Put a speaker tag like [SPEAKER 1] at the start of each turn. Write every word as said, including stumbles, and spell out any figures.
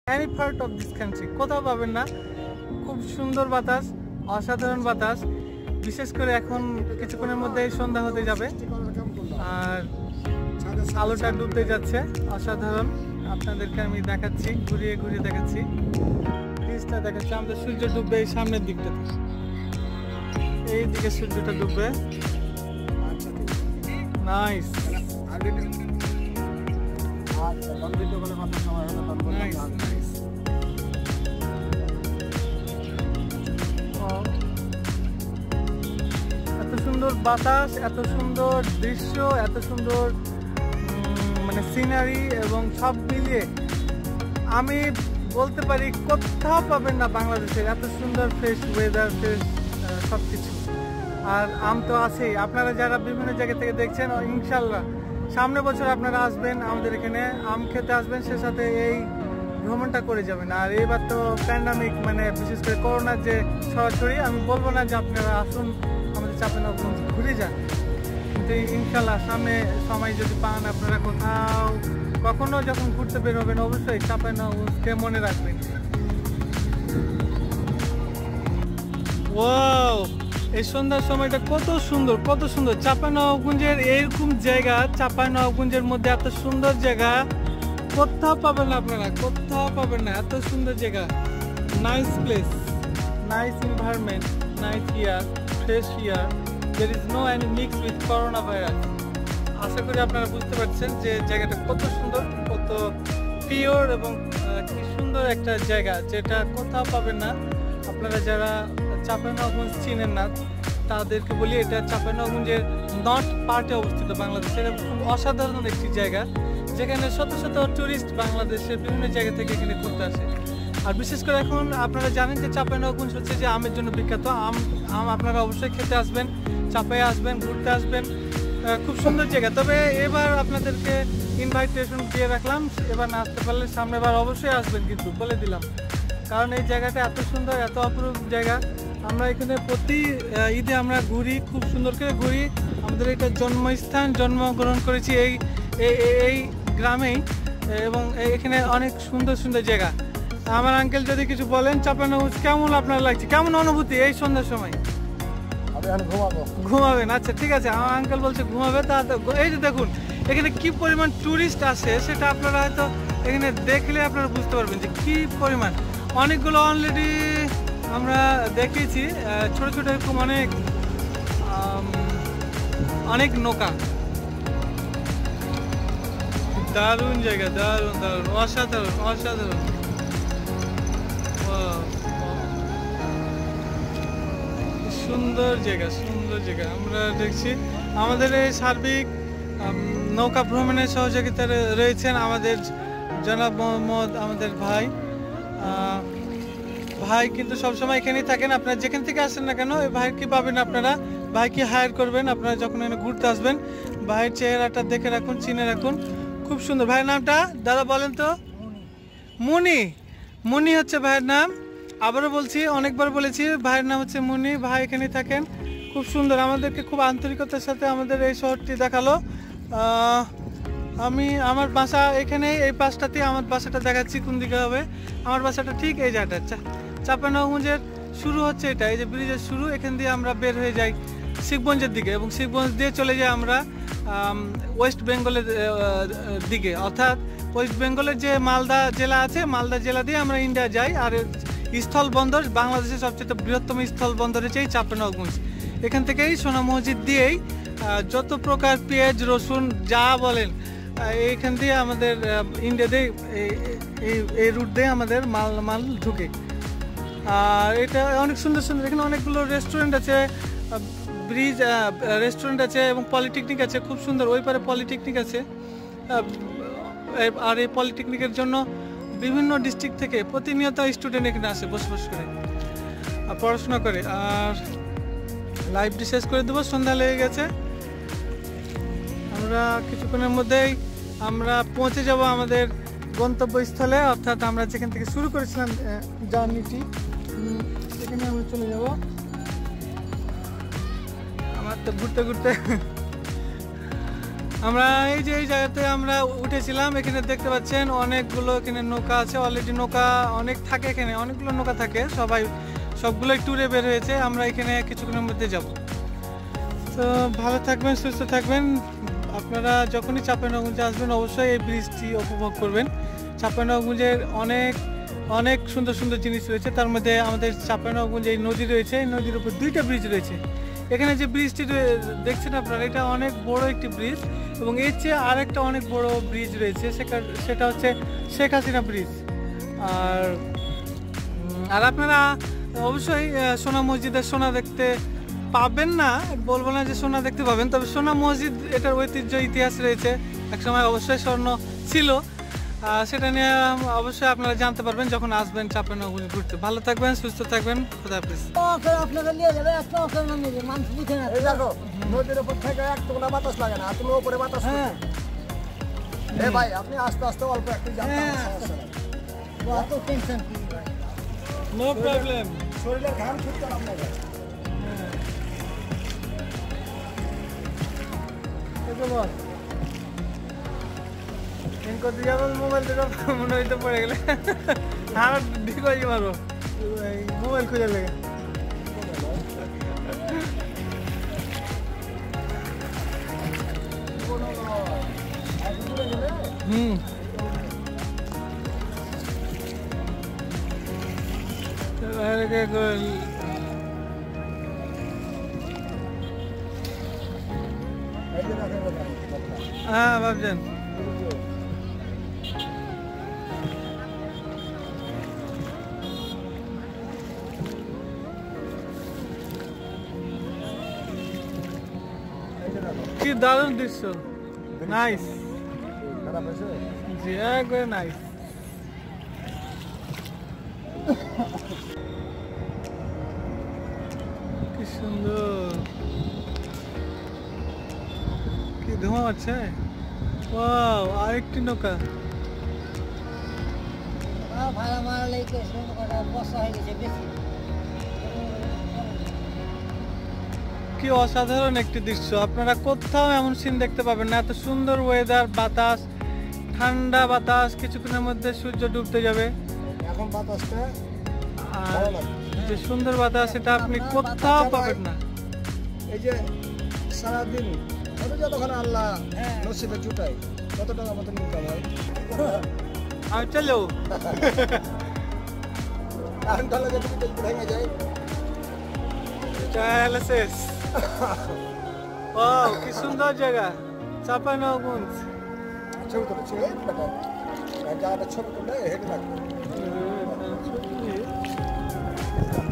[SPEAKER 1] Any part of this country কোথাও পাবেন না। খুব সুন্দর বাতাস, অসাধারণ বাতাস, বিশেষ করে এখন কিছুক্ষণের মধ্যে সন্ধ্যা হতে যাবে আর আলোটা ডুবতে যাচ্ছে। অসাধারণ, আপনাদেরকে আমি দেখাচ্ছি, ঘুরিয়ে ঘুরিয়ে দেখাচ্ছি, ব্রিজটা দেখাচ্ছি। আমাদের সূর্য ডুববে এই সামনের দিকটাতে, এই দিকে সূর্যটা ডুববে। নাইস এত সুন্দর বাতাস, এত সুন্দর দৃশ্য, এত সুন্দর মানে সিনারি এবং সব মিলিয়ে আমি বলতে পারি কোথাও পাবেন না বাংলাদেশের এত সুন্দর ফ্রেশ ওয়েদার, ফ্রেশ সব কিছু। আর আম তো আছেই, আপনারা যারা বিভিন্ন জায়গা থেকে দেখছেন ইনশাল্লাহ সামনে বছর আপনারা আসবেন আমাদের এখানে আম খেতে আসবেন, সে সাথে এই ভ্রমণটা করে যাবেন। আর এবার তো প্যান্ডামিক মানে বিশেষ করে করোনার যে ছড়াছড়ি, আমি বলবো না যে আপনারা আসুন আমাদের চাঁপাইনবাবগঞ্জ ঘুরে যান, কিন্তু ইনশাল্লাহ সামনে সময় যদি পান আপনারা কোথাও কখনো যখন ঘুরতে বের হবেন অবশ্যই চাঁপাইনবাবগঞ্জকে মনে রাখবেন। ওয়াও, এই সন্ধ্যার সময়টা কত সুন্দর, কত সুন্দর। চাঁপাইনবাবগঞ্জের এরকম জায়গা, চাঁপাইনবাবগঞ্জের মধ্যে এত সুন্দর জায়গা কোথাও পাবেন না আপনারা, কোথাও পাবেন না এত সুন্দর জায়গা। Nice place, nice environment, nice air, fresh air, there is no any mix with corona virus. আশা করি আপনারা বুঝতে পারছেন যে জায়গাটা কত সুন্দর, কত পিওর এবং কি সুন্দর একটা জায়গা, যেটা কোথাও পাবেন না। আপনারা যারা চাঁপাইনবাবগঞ্জ চিনেন না তাদেরকে বলি, এটা চাঁপাইনবাবগঞ্জের নর্থ পার্টে অবস্থিত বাংলাদেশের। খুব অসাধারণ একটি জায়গা যেখানে শত শত টুরিস্ট বাংলাদেশের বিভিন্ন জায়গা থেকে এখানে ঘুরতে আসে। আর বিশেষ করে এখন আপনারা জানেন যে চাঁপাইনবাবগঞ্জ হচ্ছে যে আমের জন্য বিখ্যাত। আম আম আপনারা অবশ্যই খেতে আসবেন, চাঁপাই আসবেন, ঘুরতে আসবেন, খুব সুন্দর জায়গা। তবে এবার আপনাদেরকে ইনভাইটেশন দিয়ে রাখলাম, এবার না আসতে পারলে সামনেবার অবশ্যই আসবেন কিন্তু বলে দিলাম, কারণ এই জায়গাটা এত সুন্দর, এত অপরূপ জায়গা। আমরা এখানে প্রতি ঈদে আমরা ঘুরি, খুব সুন্দর করে ঘুরি। আমাদের এটা জন্মস্থান, জন্মগ্রহণ করেছি এই এই গ্রামেই, এবং এখানে অনেক সুন্দর সুন্দর জায়গা। আমার আঙ্কেল যদি কিছু বলেন চাঁপাইনবাবগঞ্জ কেমন আপনার লাগছে, কেমন অনুভূতি এই সন্ধ্যার সময়? ঘুমাবেন? আচ্ছা ঠিক আছে, আমার আঙ্কেল বলছে ঘুমাবে। তা এই যে দেখুন এখানে কি পরিমাণ টুরিস্ট আসে, সেটা আপনারা হয়তো এখানে দেখলে আপনারা বুঝতে পারবেন যে কি পরিমাণ। অনেকগুলো অলরেডি আমরা দেখেছি, ছোট ছোট এরকম অনেক অনেক নৌকা। দারুণ জায়গা, দারুণ দারুণ, অসাধারণ অসাধারণ। সুন্দর জায়গা, সুন্দর জায়গা। আমরা দেখছি আমাদের এই সার্বিক নৌকা ভ্রমণের সহযোগিতা রয়েছেন আমাদের জনাব মোহাম্মদ, আমাদের ভাই। ভাই কিন্তু সবসময় এখানেই থাকেন, আপনারা যেখান থেকে আসেন না কেন এই ভাইকে পাবেন আপনারা। ভাইকে হায়ার করবেন আপনারা যখন এখানে ঘুরতে আসবেন। ভাইয়ের চেহারাটা দেখে রাখুন, চিনে রাখুন, খুব সুন্দর। ভাইয়ের নামটা দাদা বলেন তো? মুনি। মুনি হচ্ছে ভাইয়ের নাম। আবারও বলছি, অনেকবার বলেছি, ভাইয়ের নাম হচ্ছে মুনি। ভাই এখানে থাকেন, খুব সুন্দর। আমাদেরকে খুব আন্তরিকতার সাথে আমাদের এই শহরটি দেখালো। আমি আমার বাসা এখানে, এই পাশটাতে আমার বাসাটা দেখাচ্ছি কোন দিকে হবে। আমার বাসাটা ঠিক এই জায়গাটা, চাঁপাইনবাবগঞ্জের শুরু হচ্ছে এটা, এই যে ব্রিজের শুরু, এখান দিয়ে আমরা বের হয়ে যাই শিবগঞ্জের দিকে, এবং শিবগঞ্জ দিয়ে চলে যাই আমরা ওয়েস্ট বেঙ্গলের দিকে, অর্থাৎ ওয়েস্ট বেঙ্গলের যে মালদা জেলা আছে, মালদা জেলা দিয়ে আমরা ইন্ডিয়া যাই। আর স্থল বন্দর, বাংলাদেশের সবচেয়ে বৃহত্তম স্থল বন্দর হচ্ছে এই চাঁপাইনবাবগঞ্জ। এখান থেকেই সোনা মসজিদ দিয়েই যত প্রকার পেঁয়াজ রসুন যা বলেন এইখান দিয়ে আমাদের ইন্ডিয়াতে এই রুট দিয়ে আমাদের মাল মাল ঢুকে। আর এটা অনেক সুন্দর সুন্দর, এখানে অনেকগুলো রেস্টুরেন্ট আছে, ব্রিজ রেস্টুরেন্ট আছে এবং পলিটেকনিক আছে, খুব সুন্দর। ওই পারে পলিটেকনিক আছে, আর এই পলিটেকনিকের জন্য বিভিন্ন ডিস্ট্রিক্ট থেকে প্রতিনিয়ত স্টুডেন্ট এখানে আসে বসবাস করে, পড়াশোনা করে। আর লাইভটি শেষ করে দেবো, সন্ধ্যা লেগে গেছে। আমরা কিছুক্ষণের মধ্যেই আমরা পৌঁছে যাব আমাদের গন্তব্যস্থলে, অর্থাৎ আমরা যেখান থেকে শুরু করেছিলাম জার্নিটি, সেখানে আমরা চলে যাব। আমার তো ঘুরতে ঘুরতে আমরা এই যে এই জায়গাতে আমরা উঠেছিলাম, এখানে দেখতে পাচ্ছেন অনেকগুলো এখানে নৌকা আছে। অলরেডি নৌকা অনেক থাকে, এখানে অনেকগুলো নৌকা থাকে, সবাই সবগুলোই ট্যুরে বের হয়েছে। আমরা এখানে কিছুক্ষণের মধ্যে যাব। তো ভালো থাকবেন, সুস্থ থাকবেন। আপনারা যখনই চাঁপাইনবাবগঞ্জে আসবেন অবশ্যই এই ব্রিজটি উপভোগ করবেন। চাঁপাইনবাবগঞ্জের অনেক অনেক সুন্দর সুন্দর জিনিস রয়েছে, তার মধ্যে আমাদের চাঁপাইনবাবগঞ্জে এই নদী রয়েছে, এই নদীর উপর দুইটা ব্রিজ রয়েছে। এখানে যে ব্রিজটি দেখছেন আপনারা, এটা অনেক বড় একটি ব্রিজ, এবং এর চেয়ে আরেকটা অনেক বড় ব্রিজ রয়েছে, সেটা হচ্ছে শেখ হাসিনা ব্রিজ। আর আর আপনারা অবশ্যই সোনা মসজিদের সোনা দেখতে পাবেন না, বলবো না যে সোনা দেখতে পাবেন, তবে সোনা মসজিদ এটার ঐতিহ্য ইতিহাস রয়েছে, একসময় অবশ্যই স্বর্ণ ছিল। সেটা নিয়ে অবশ্যই আপনারা জানতে পারবেন যখন আসবেন চাঁপাইনবাবগঞ্জ ঘুরতে। ভালো থাকবেন, সুস্থ থাকবেন, খোদা হাফেজ।
[SPEAKER 2] আপনাকে নিয়ে যাবে একটা অকের নামে মানুষ বুঝে না। এই দেখো নদীর উপর থেকে এক টুকরা বাতাস লাগে না, তুমি উপরে বাতাস। হ্যাঁ এ ভাই আপনি আস্তে আস্তে অল্প একটু যাবেন, সমস্যা নাই। অত টেনশন কি ভাই,
[SPEAKER 1] নো প্রবলেম।
[SPEAKER 2] শরীরের ঘাম ছুটতে আপনাকে।
[SPEAKER 1] বল করতে যাবো, মোবাইল থেকে মনে হইতে পড়ে গেলে আর ঠিক হয়ে মারো, মোবাইল খুঁজে লেগে। হুম হ্যাঁ ভাবছেন কি দারুণ দৃশ্য, নাইস, জি একবারে নাইস। কি সুন্দর, কি ধোঁয়া আছে। ওয়াও, আরেকটি নৌকা।
[SPEAKER 2] ভাড়া মারা লেগে বসা হয়ে গেছে বেশি।
[SPEAKER 1] কি অসাধারণ একটি দৃশ্য, আপনারা কোথাও এমন সিন দেখতে পাবেন না। এত সুন্দর ওয়েদার, বাতাস, ঠান্ডা বাতাস, কিছুক্ষণের মধ্যে সূর্য ডুবতে যাবে।
[SPEAKER 2] এখন বাতাসটা
[SPEAKER 1] আর যে সুন্দর বাতাস, সেটা আপনি কোথাও পাবেন না।
[SPEAKER 2] এই যে সারাদিন যতক্ষণ আল্লাহ নসিবে জুটাই কত টাকা মতো ইনকাম হয়।
[SPEAKER 1] আমি চলো
[SPEAKER 2] এখন তাহলে যদি ভেঙে যায়
[SPEAKER 1] তাহলে শেষ। ওয়াও, কি সুন্দর জায়গা চাঁপাইনবাবগঞ্জ।
[SPEAKER 2] ছবি তুলেছি জায়গাটা ছবি তুলে হেঁটে লাগবে।